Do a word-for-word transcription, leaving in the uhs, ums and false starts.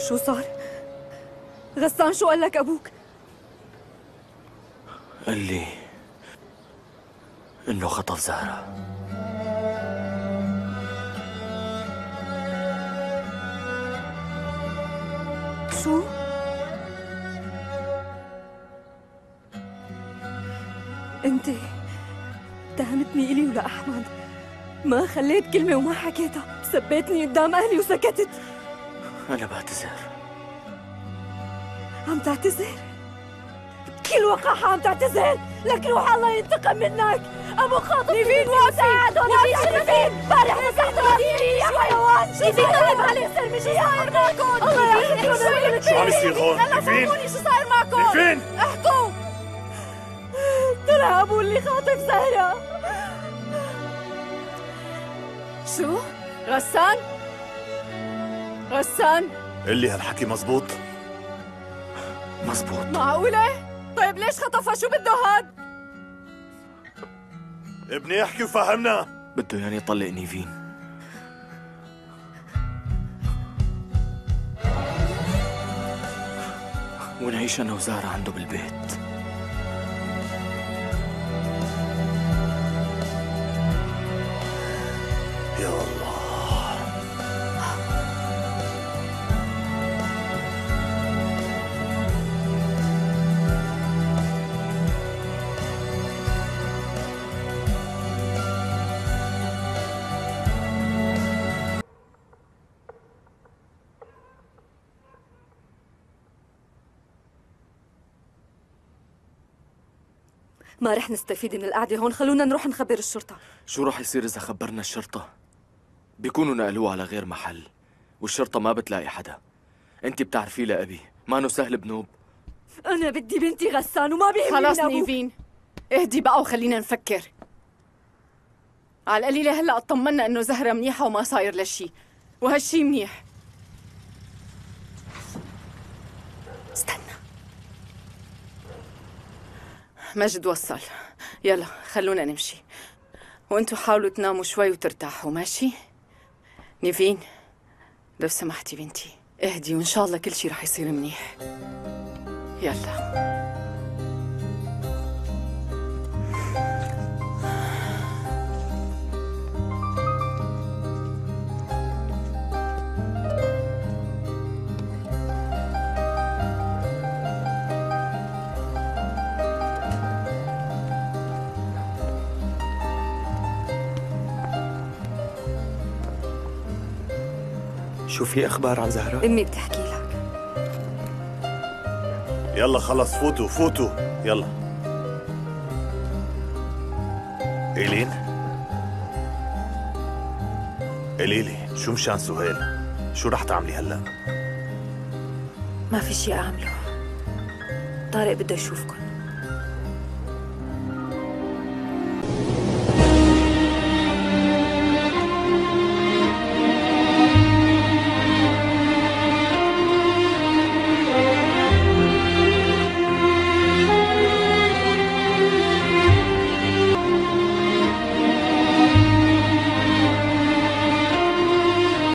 شو صار؟ غسان شو قال لك أبوك؟ قال لي إنه خطف زهرة. شو؟ أنت اتهمتني إلي ولا أحمد، ما خليت كلمة وما حكيتها، سبيتني قدام أهلي وسكتت. أنا بعتذر. عم تعتذر؟ بكل وقاحة عم تعتذر؟ لك روح الله ينتقم منك. أبو خاطب نيفين وقفي وقفي نيفين. امبارح مسحت راسي يا حيوان. نيفين طلب علي سر مش صاير معكم. الله يحفظكم. شو عم يصير هون؟ نيفين شو صاير معكم؟ نيفين احكوا. طلع أبو اللي خاطف زهرة. شو؟ غسان؟ غسان؟ قل لي هالحكي مزبوط؟ مزبوط. معقولة؟ طيب ليش خطفها؟ شو بده هاد؟ ابني احكي وفهمنا. بده يعني يطلق نيفين. ونعيش أنا وزهرة عنده بالبيت. يا الله. ما رح نستفيد من القعدة هون، خلونا نروح نخبر الشرطة. شو رح يصير إذا خبرنا الشرطة؟ بيكونوا نقلوه على غير محل، والشرطة ما بتلاقي حدا. انت بتعرفي لأبي ما انه سهل بنوب. أنا بدي بنتي غسان وما بيهمني. خلاص نيفين، اهدي بقى وخلينا نفكر. على القليلة هلا اطمنا انه زهرة منيحة وما صاير لشي، وهالشي منيح. استنى. مجد وصل، يلا خلونا نمشي، وانتوا حاولوا تناموا شوي وترتاحوا. ماشي؟ نيفين لو سمحتي بنتي اهدي، وان شاء الله كل شي رح يصير منيح. يلا. شو في أخبار عن زهرة؟ أمي بتحكي لك. يلا خلص فوتوا فوتوا يلا. إيلين قليلي شو مشان سهيل؟ شو رح تعملي هلا؟ ما في شي أعمله، طارق بده يشوفكم.